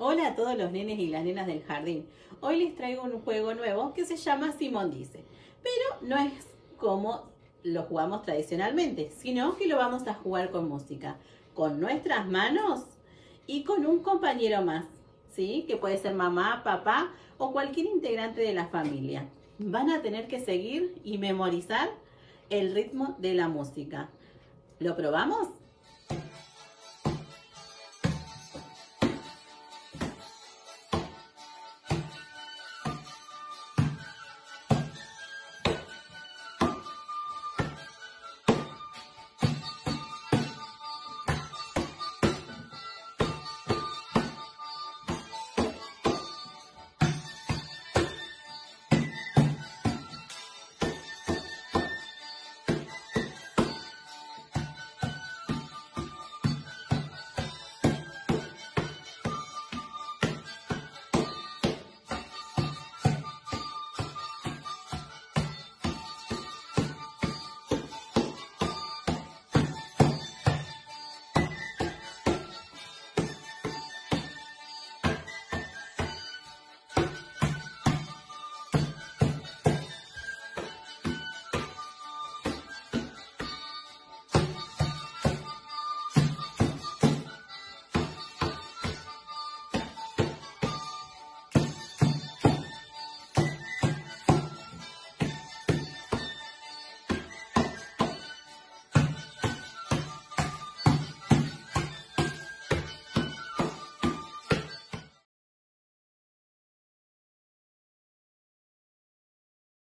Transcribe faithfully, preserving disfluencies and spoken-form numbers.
Hola a todos los nenes y las nenas del jardín. Hoy les traigo un juego nuevo que se llama Simón dice, pero no es como lo jugamos tradicionalmente, sino que lo vamos a jugar con música, con nuestras manos y con un compañero más, ¿sí? Que puede ser mamá, papá o cualquier integrante de la familia. Van a tener que seguir y memorizar el ritmo de la música. ¿Lo probamos?